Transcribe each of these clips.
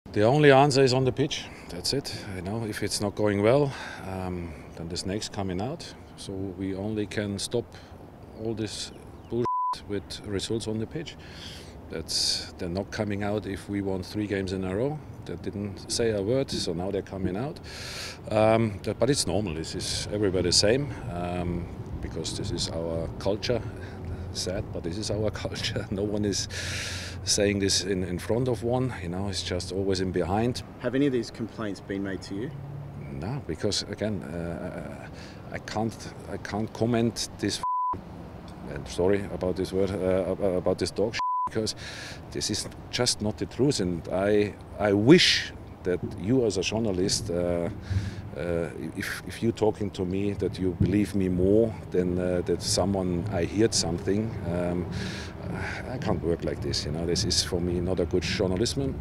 The only answer is on the pitch. That's it. You know, if it's not going well, then the snake's coming out. So we only can stop all this bullshit with results on the pitch. They're not coming out if we won 3 games in a row. They didn't say a word, so now they're coming out. But it's normal. This is everybody the same because this is our culture. Sad, but this is our culture. No one is saying this in front of one. You know, it's just always in behind. Have any of these complaints been made to you? No, because again, I can't comment this. Sorry about this word about this dog. Because this is just not the truth, and I wish that you as a journalist, if you're talking to me, that you believe me more than that someone I heard something. I can't work like this, you know. This is for me not a good journalism.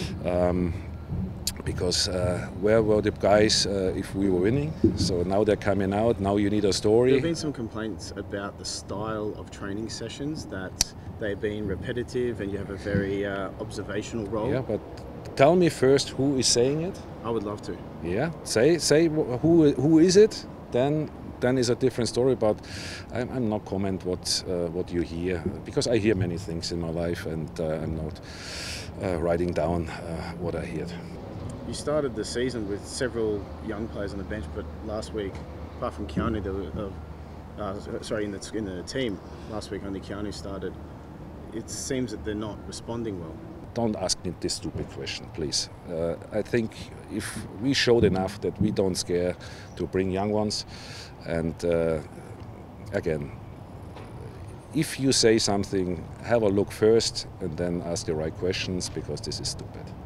Because where were the guys if we were winning? So now they're coming out, now you need a story. There have been some complaints about the style of training sessions, that they've been repetitive and you have a very observational role. Yeah, but tell me first who is saying it. I would love to. Yeah, say who is it, then is a different story, but I'm not comment what you hear, because I hear many things in my life and I'm not writing down what I heard. You started the season with several young players on the bench, but last week, apart from Keanu, there were, in the team last week only Keanu started. It seems that they're not responding well. Don't ask me this stupid question, please. I think if we showed enough that we don't scare to bring young ones, and again, if you say something, have a look first and then ask the right questions, because this is stupid.